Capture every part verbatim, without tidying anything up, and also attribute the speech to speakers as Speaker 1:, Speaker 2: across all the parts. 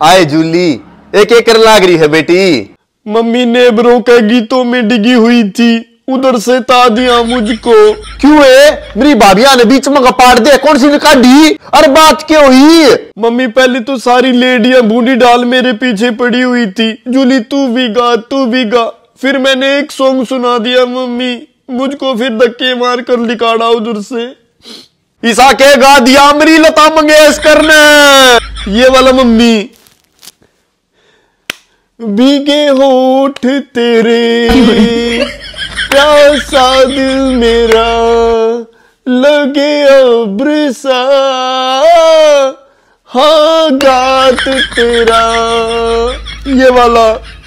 Speaker 1: आए जूली, एक एकर लाग रही है बेटी।
Speaker 2: मम्मी नेबरों के गीतों में डिगी हुई थी, उधर से ता दिया मुझको।
Speaker 1: क्यों है? मेरी भाभिया ने बीच में कपाट दे, कौन सी काटी? अरे बात क्यों हुई?
Speaker 2: मम्मी पहले तो सारी लेडियां बूढ़ी डाल मेरे पीछे पड़ी हुई थी, जूली तू भी गा तू भी गा। फिर मैंने एक सॉन्ग सुना दिया मम्मी, मुझको फिर धक्के मार कर निकाला उधर से।
Speaker 1: ईसा के गा दिया मेरी लता मंगेशकर ने, ये वाला मम्मी।
Speaker 2: भीगे होठ तेरे प्यासा दिल मेरा लगे अब्र सा, हाँ गात तेरा, ये वाला।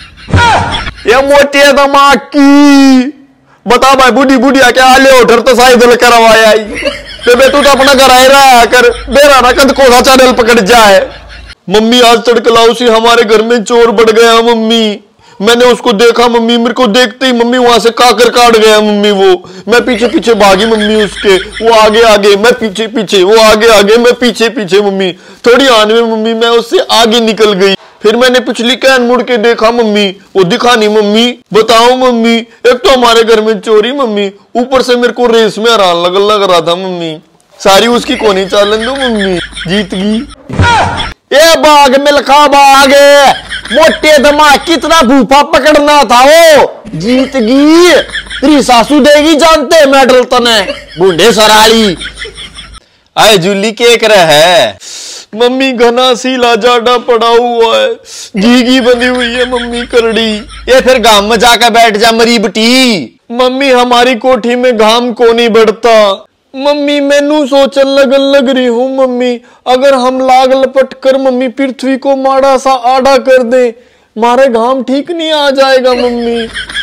Speaker 1: ये मोटी दिमाग की बता भाई, बूढ़ी बुढ़िया क्या आले होठर तो शायद करवाया बेबे, तू तो अपना घर आए रहा कर, बेरा ना कद कोसा चैनल पकड़ जाए।
Speaker 2: मम्मी आज तड़कलाऊ सी हमारे घर में चोर बढ़ गया मम्मी, मैंने उसको देखा मम्मी, मेरे को देखते ही मम्मी वहां से काकर काट गया मम्मी। वो मैं पीछे पीछे भागी मम्मी उसके, वो आगे आगे मैं पीछे पीछे, वो आगे आगे मैं पीछे पीछे मम्मी। थोड़ी आने में मम्मी मैं उससे आगे निकल गई, फिर मैंने पिछली कैन मुड़ के देखा मम्मी, वो दिखा नहीं मम्मी। बताओ मम्मी, एक तो हमारे घर में चोरी मम्मी, ऊपर से मेरे को रेस में हैरान लग लग रहा था मम्मी। सारी उसकी कोनी चालन दो मम्मी, जीत गई।
Speaker 1: ये बाग मिल्खा बाग, मोटे दिमाग कितना भूफा पकड़ना था, वो जीत गई। तेरी सासू देगी जानते मेडल तने, बूढ़े सराली। आए जूली के कर है
Speaker 2: मम्मी, घना सीला जाडा पड़ा हुआ है, घी बंधी हुई है मम्मी करड़ी।
Speaker 1: ये फिर घाम में जाकर बैठ जा मरी बटी।
Speaker 2: मम्मी हमारी कोठी में घाम को नहीं बढ़ता। मम्मी मैनू सोचन लगन लग रही हूँ मम्मी, अगर हम लाग लपट कर मम्मी पृथ्वी को माड़ा सा आड़ा कर दे, मारे घाम ठीक नहीं आ जाएगा मम्मी।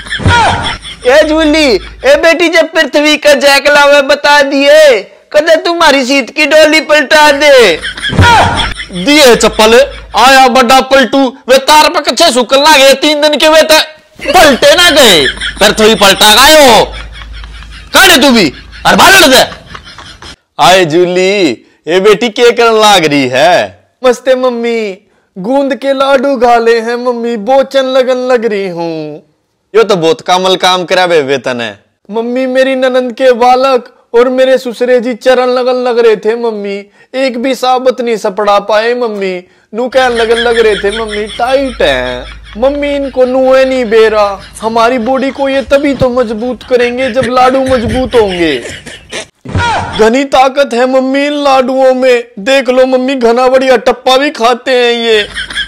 Speaker 1: ए जूली, ए बेटी, जब पृथ्वी का जैकलावे बता दिए, कदे तुम्हारी सीट की डोली पलटा दे। दिए चप्पल, आया बड़ा पलटू, वे तार पे कच्चे सुकल ना गए तीन दिन के, वे पलटे ना गए, पृथ्वी पलटा गए हो। कहां तू भी अरे बाहर दे। आए जूली, ये बेटी के करन लाग रही है?
Speaker 2: मस्ते मम्मी, गूंद के लाडू गाले हैं मम्मी, बोचन लगन लग रही हूँ।
Speaker 1: यो तो बहुत कामल काम करा बे वेतन है
Speaker 2: मम्मी। मेरी ननंद के बालक और मेरे ससुरे जी चरण लगन लग रहे थे मम्मी, एक भी साबत नहीं सपड़ा पाए मम्मी, नू कहन लगन लग रहे थे मम्मी टाइट है मम्मी, इनको नुए नहीं बेरा। हमारी बॉडी को ये तभी तो मजबूत करेंगे जब लाडू मजबूत होंगे। घनी ताकत है मम्मी इन लाडुओं में, देख लो मम्मी, घना बढ़िया टप्पा भी खाते हैं ये।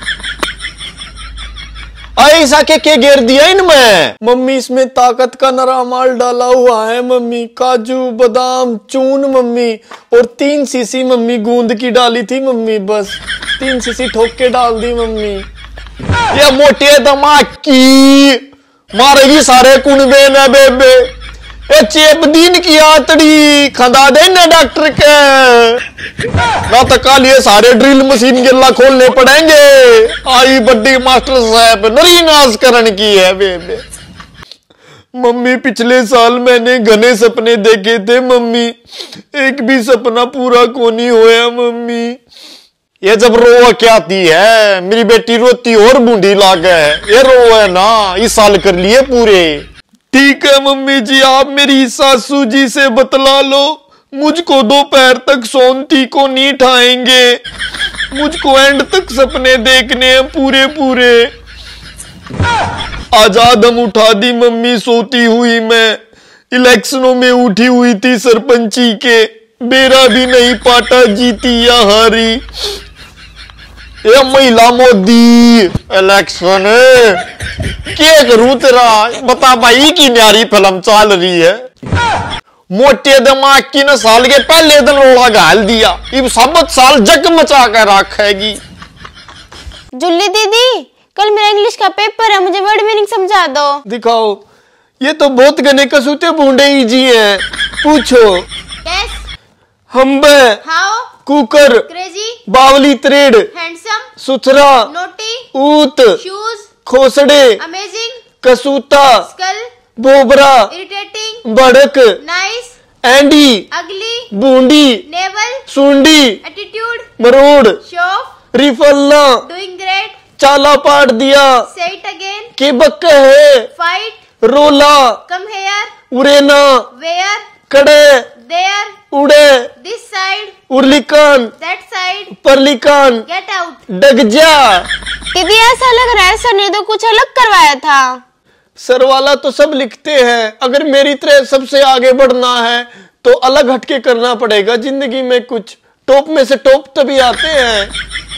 Speaker 1: ऐसा के के घेर दिया इनमें?
Speaker 2: मम्मी इसमें ताकत का नरा माल डाला हुआ है मम्मी, काजू बादाम चून मम्मी, और तीन सीसी मम्मी गूंद की डाली थी मम्मी, बस तीन सीसी ठोक के डाल दी मम्मी।
Speaker 1: ये मोटे दिमाग की मारेगी सारे कुनबे न बेबे। ये चेप दीन की आतड़ी खंदा दे न डॉक्टर के, ना तो कल ये सारे ड्रिल मशीन गिल्ला खोलने पड़ेंगे। आई बड्डी मास्टर साहब नरी नाश करन की है बेबे।
Speaker 2: मम्मी पिछले साल मैंने घने सपने देखे थे मम्मी, एक भी सपना पूरा को नहीं होया मम्मी।
Speaker 1: ये जब रो क्या आती है मेरी बेटी, रोती और बूढ़ी लागे, ये रो है ना, इस साल कर लिए पूरे।
Speaker 2: ठीक है मम्मी जी, आप मेरी सासू जी से बतला लो, मुझको दोपहर तक सोनती को नहीं ठाएंगे, मुझको एंड तक सपने देखने हैं पूरे पूरे। आजाद हम उठा दी मम्मी सोती हुई मैं, इलेक्शनों में उठी हुई थी सरपंची के, बेरा भी नहीं पाटा जीती या हारी। ये महिला मोदी इलेक्शन क्या करूं तेरा, बता भाई की न्यारी फिल्म चल रही है। मोटे दिमाग की न साल के पहले दिन रोड़ा घाल दिया, अब साबत साल जग मचा कर रखेगी।
Speaker 3: जुल्ली दीदी, कल मेरा इंग्लिश का पेपर है, मुझे वर्ड मीनिंग समझा दो।
Speaker 2: दिखाओ, ये तो बहुत घने कसूते बूंदे इजी हैं, पूछो।
Speaker 3: yes.
Speaker 2: हम्बे,
Speaker 3: हाउ,
Speaker 2: कुकर,
Speaker 3: क्रेजी,
Speaker 2: बावली त्रेड,
Speaker 3: हैंडसम,
Speaker 2: सुथरा,
Speaker 3: नोटी,
Speaker 2: ऊत,
Speaker 3: शूज,
Speaker 2: खोसड़े,
Speaker 3: अमेजिंग,
Speaker 2: कसूता,
Speaker 3: स्कल,
Speaker 2: बोबरा,
Speaker 3: इरिटेटिंग,
Speaker 2: बड़क,
Speaker 3: नाइस,
Speaker 2: एंडी,
Speaker 3: अगली,
Speaker 2: बूंदी,
Speaker 3: नेवल,
Speaker 2: सुंडी,
Speaker 3: एटीट्यूड,
Speaker 2: मरोड़,
Speaker 3: शोफ,
Speaker 2: रिफल्ला,
Speaker 3: डूइंग ग्रेट,
Speaker 1: चाला पाट दिया।
Speaker 3: Say it again.
Speaker 1: के बक्के है।
Speaker 3: Fight.
Speaker 1: रोला।
Speaker 3: Come here.
Speaker 1: उरेना।
Speaker 3: Where?
Speaker 1: कड़े।
Speaker 3: There.
Speaker 1: उड़े।
Speaker 3: This side.
Speaker 1: उर्लिकान।
Speaker 3: That side.
Speaker 1: परलिकान।
Speaker 3: Get out.
Speaker 1: डग जा।
Speaker 3: दीदी ऐसा लग रहा है सर ने तो कुछ अलग करवाया था।
Speaker 1: सर वाला तो सब लिखते हैं, अगर मेरी तरह सबसे आगे बढ़ना है तो अलग हटके करना पड़ेगा जिंदगी में। कुछ टॉप में से टॉप तभी आते हैं।